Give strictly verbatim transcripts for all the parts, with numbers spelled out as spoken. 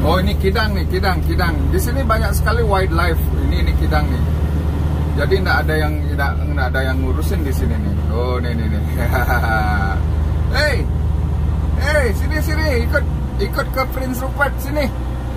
Oh, ini Kidang nih, Kidang, Kidang. Di sini banyak sekali wildlife. Ini ini Kidang nih. Jadi nggak ada yang nggak nggak ada yang ngurusin di sini nih. Oh, nih nih nih. Hey, hey, sini sini, ikut ikut ke Prince Rupert sini.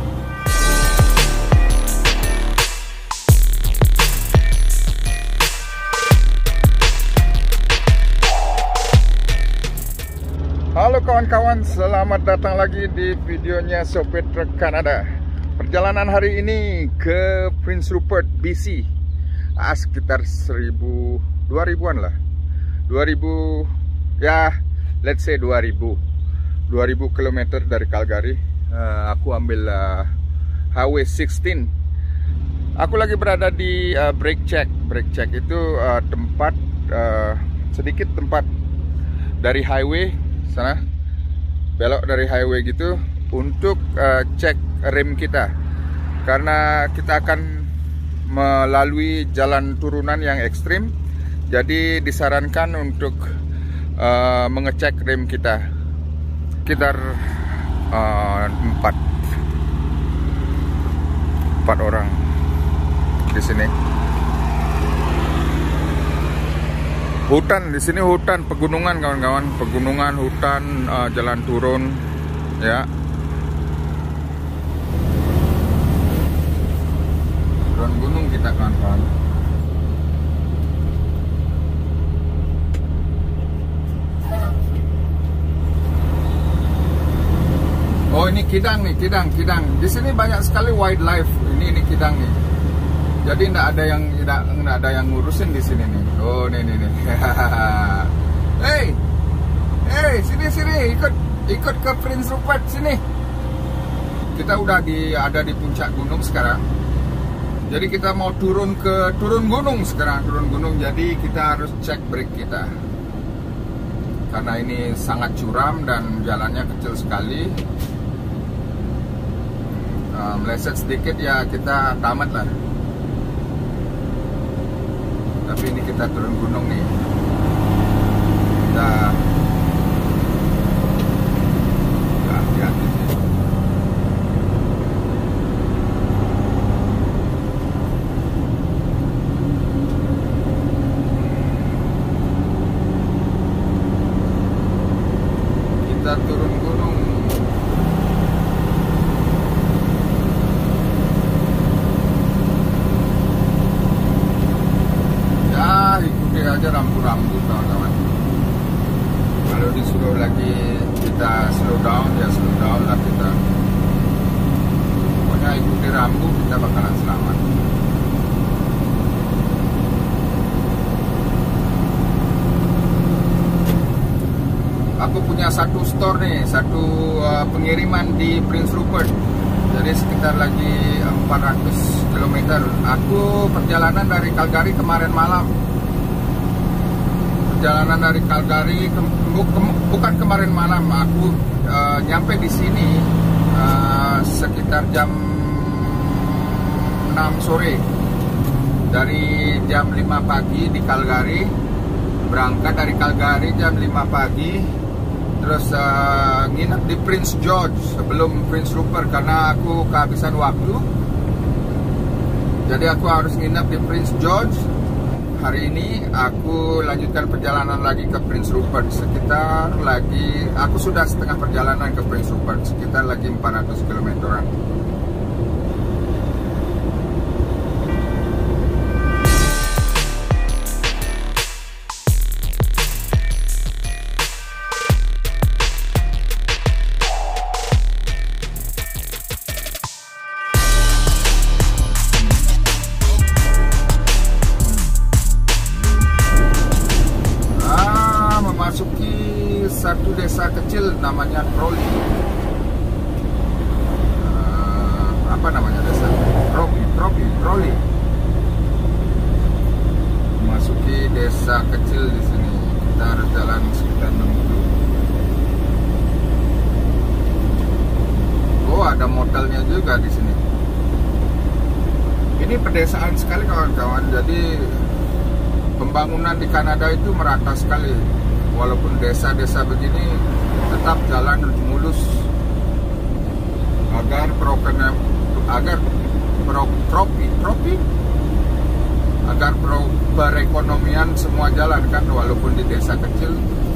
Halo kawan-kawan, selamat datang lagi di videonya Sopir Truk Kanada. Perjalanan hari ini ke Prince Rupert, B C. Ah, sekitar seribu, dua ribuan lah. dua ribu, ya, let's say dua ribu. dua ribu kilometer dari Calgary. Uh, aku ambil uh, Highway enam belas. Aku lagi berada di uh, brake check. Brake check itu uh, tempat, uh, sedikit tempat dari highway sana, belok dari highway gitu untuk uh, cek rem kita, karena kita akan melalui jalan turunan yang ekstrim. Jadi disarankan untuk uh, mengecek rem kita. Sekitar uh, empat empat orang di sini. Hutan di sini, hutan pegunungan kawan-kawan, pegunungan, hutan, uh, jalan turun, ya. Turun gunung kita kawan-kawan. Oh, ini Kidang nih, Kidang, Kidang. Di sini banyak sekali wildlife. Ini ini Kidang nih. Jadi nggak ada yang nggak nggak ada yang ngurusin di sini nih. Oh, nih nih nih. Hey, hey, sini sini, ikut ikut ke Prince Rupert sini. Kita udah di ada di puncak gunung sekarang. Jadi kita mau turun ke turun gunung sekarang, turun gunung. Jadi kita harus cek brake kita. Karena ini sangat curam dan jalannya kecil sekali. Uh, meleset sedikit ya kita tamat lah. Tapi ini kita turun gunung nih. Kita hati-hati sih. Kita turun gunung. Aja rambu-rambu kawan-kawan. Kalau disuruh lagi kita slow down, ya slow down lah kita. Pokoknya ikuti rambu, kita bakalan selamat. Aku punya satu store nih, satu uh, pengiriman di Prince Rupert. Jadi sekitar lagi empat ratus kilometer. Aku perjalanan dari Calgary kemarin malam. Perjalanan dari Calgary ke, bu, ke, bukan kemarin malam, aku uh, nyampe di sini uh, sekitar jam enam sore. Dari jam lima pagi di Calgary, berangkat dari Calgary jam lima pagi, terus uh, nginep di Prince George sebelum Prince Rupert karena aku kehabisan waktu. Jadi aku harus nginep di Prince George. Hari ini aku lanjutkan perjalanan lagi ke Prince Rupert. Sekitar lagi, aku sudah setengah perjalanan ke Prince Rupert, sekitar lagi empat ratus kilometeran. Satu desa kecil namanya Crowley. Uh, apa namanya desa? Crowley, Crowley, Crowley. Memasuki desa kecil di sini. Kita harus jalan sekitar enam kilo. Oh, ada motelnya juga di sini. Ini pedesaan sekali kawan-kawan. Jadi pembangunan di Kanada itu merata sekali. Walaupun desa-desa begini tetap jalan mulus, agar program agar pro, propi propi agar pro, perekonomian semua jalan kan, walaupun di desa kecil.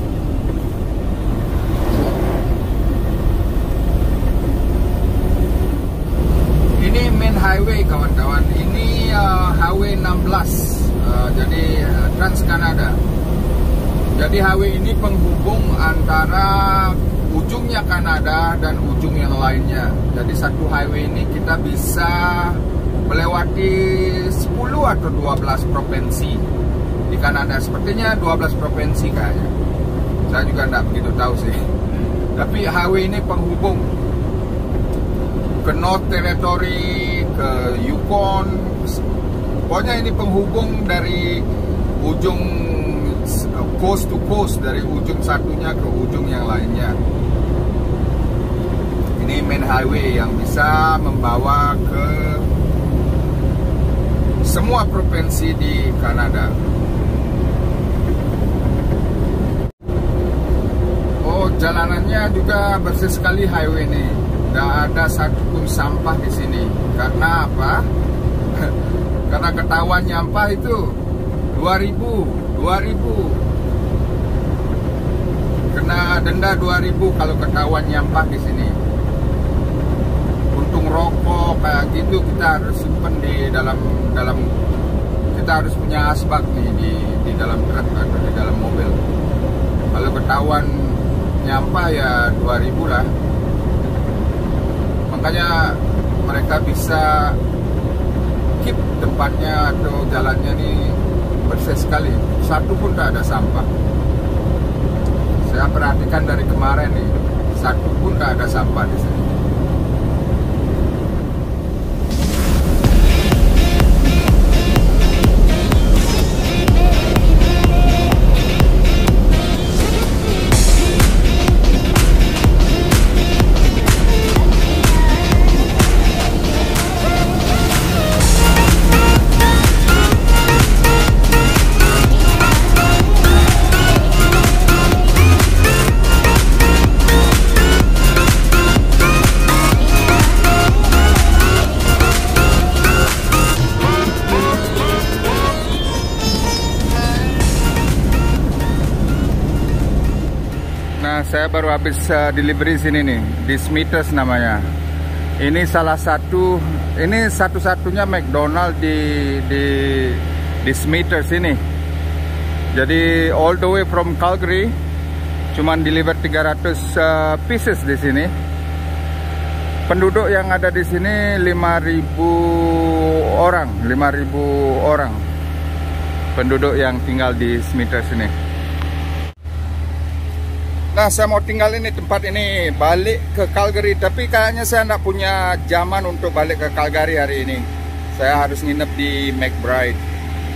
Ini main highway kawan-kawan, ini uh, highway enam belas, uh, jadi uh, Trans Canada. Jadi highway ini penghubung antara ujungnya Kanada dan ujung yang lainnya. Jadi satu highway ini kita bisa melewati sepuluh atau dua belas provinsi di Kanada. Sepertinya dua belas provinsi kayaknya. Saya juga tidak begitu tahu sih. Tapi highway ini penghubung ke North Territory, ke Yukon. Pokoknya ini penghubung dari ujung coast to coast, dari ujung satunya ke ujung yang lainnya. Ini main highway yang bisa membawa ke semua provinsi di Kanada. Oh, jalanannya juga bersih sekali highway ini. Tidak ada satupun sampah di sini. Karena apa? Karena ketahuan nyampah itu dua ribu. Kena denda dua ribu kalau ketahuan nyampah di sini. Untung rokok kayak gitu kita harus simpen di dalam dalam kita harus punya asbak nih di di dalam truk atau di dalam mobil. Kalau ketahuan nyampah ya dua ribu lah. Makanya mereka bisa keep tempatnya atau jalannya nih bersih sekali, satu pun tidak ada sampah. Saya perhatikan dari kemarin nih, satu pun tidak ada sampah di sini. Saya baru habis uh, delivery sini nih, di Smithers namanya. Ini salah satu, ini satu-satunya McDonald di di di Smithers ini. Jadi all the way from Calgary, cuman deliver tiga ratus uh, pieces di sini. Penduduk yang ada di sini lima ribu orang, lima ribu orang. Penduduk yang tinggal di Smithers ini. Nah, saya mau tinggal ini tempat ini, balik ke Calgary. Tapi kayaknya saya tidak punya zaman untuk balik ke Calgary hari ini. Saya harus nginep di McBride.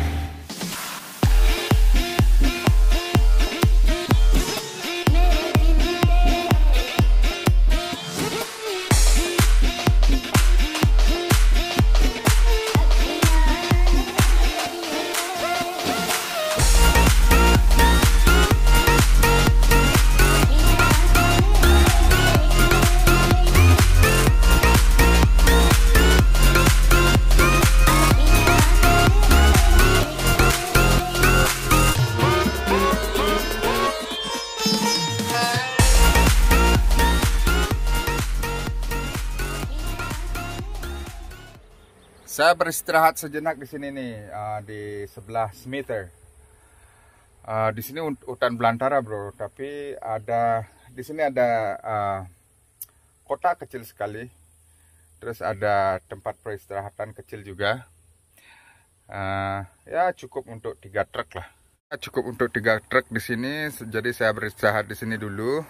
Saya beristirahat sejenak di sini nih, uh, di sebelah Smithers. Uh, di sini hutan belantara, bro. Tapi ada di sini ada uh, kota kecil sekali. Terus ada tempat peristirahatan kecil juga. Uh, ya cukup untuk tiga truk lah. Cukup untuk tiga truk di sini. Jadi saya beristirahat di sini dulu,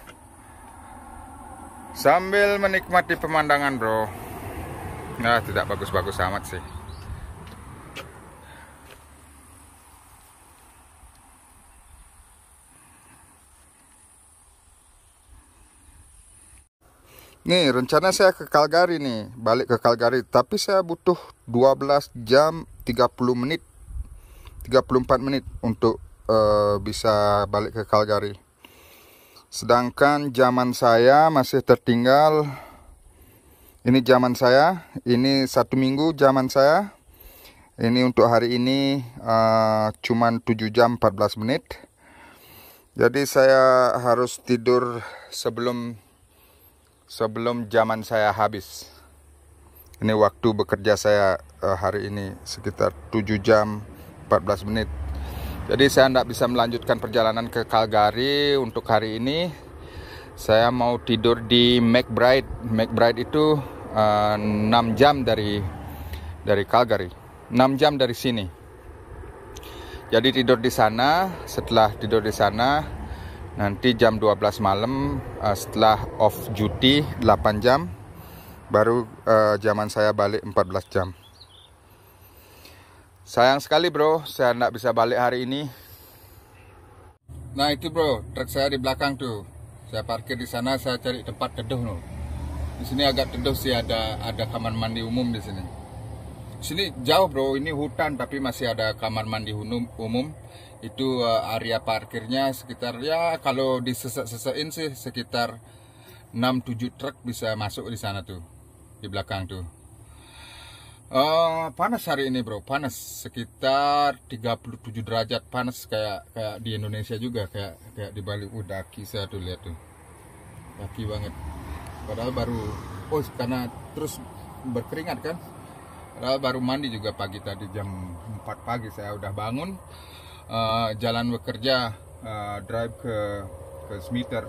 sambil menikmati pemandangan, bro. Nah, tidak bagus-bagus amat sih. Nih, rencana saya ke Calgary nih, balik ke Calgary. Tapi saya butuh dua belas jam tiga puluh menit, tiga puluh empat menit untuk uh, bisa balik ke Calgary. Sedangkan zaman saya masih tertinggal Ini jaman saya, ini satu minggu jaman saya. Ini untuk hari ini uh, cuman tujuh jam empat belas menit. Jadi saya harus tidur sebelum sebelum jaman saya habis. Ini waktu bekerja saya uh, hari ini sekitar tujuh jam empat belas menit. Jadi saya tidak bisa melanjutkan perjalanan ke Calgary untuk hari ini. Saya mau tidur di McBride. McBride itu uh, enam jam dari dari Calgary. enam jam dari sini. Jadi tidur di sana, setelah tidur di sana nanti jam dua belas malam uh, setelah off duty delapan jam baru uh, jaman saya balik empat belas jam. Sayang sekali bro, saya tidak bisa balik hari ini. Nah itu bro, truk saya di belakang tuh. Saya parkir di sana, saya cari tempat teduh loh. Di sini agak teduh sih, ada ada kamar mandi umum di sini. Sini jauh bro, ini hutan tapi masih ada kamar mandi umum. Itu uh, area parkirnya sekitar, ya kalau disesek-sesekin sih sekitar enam tujuh truk bisa masuk di sana tuh, di belakang tuh. Uh, panas hari ini bro, panas sekitar tiga puluh tujuh derajat, panas kayak kayak di Indonesia juga, kayak kayak di Bali. Uh, daki saya tuh, lihat tuh, daki banget. Padahal baru, oh karena terus berkeringat kan. Padahal baru mandi juga pagi tadi jam empat pagi saya udah bangun, uh, jalan bekerja, uh, drive ke ke Smithers.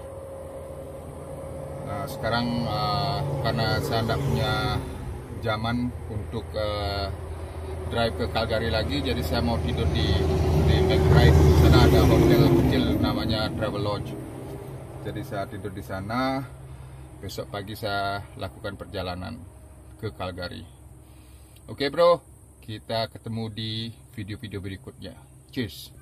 Nah, sekarang uh, karena saya tidak punya zaman untuk uh, drive ke Calgary lagi, jadi saya mau tidur di di McBride. Sana ada hotel kecil namanya Travelodge. Jadi saya tidur di sana. Besok pagi saya lakukan perjalanan ke Calgary. Oke bro, kita ketemu di video-video berikutnya. Cheers.